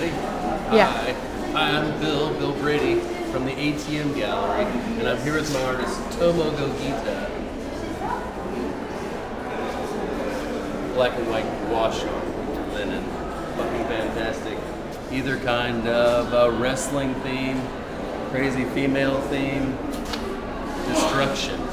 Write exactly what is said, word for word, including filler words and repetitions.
Ready? Yeah. Hi. Hi, I'm Bill, Bill Brady from the A T M Gallery, and I'm here with my artist, Tomo Gogita. Black and white wash on linen. Fucking fantastic. Either kind of uh, wrestling theme, crazy female theme, destruction.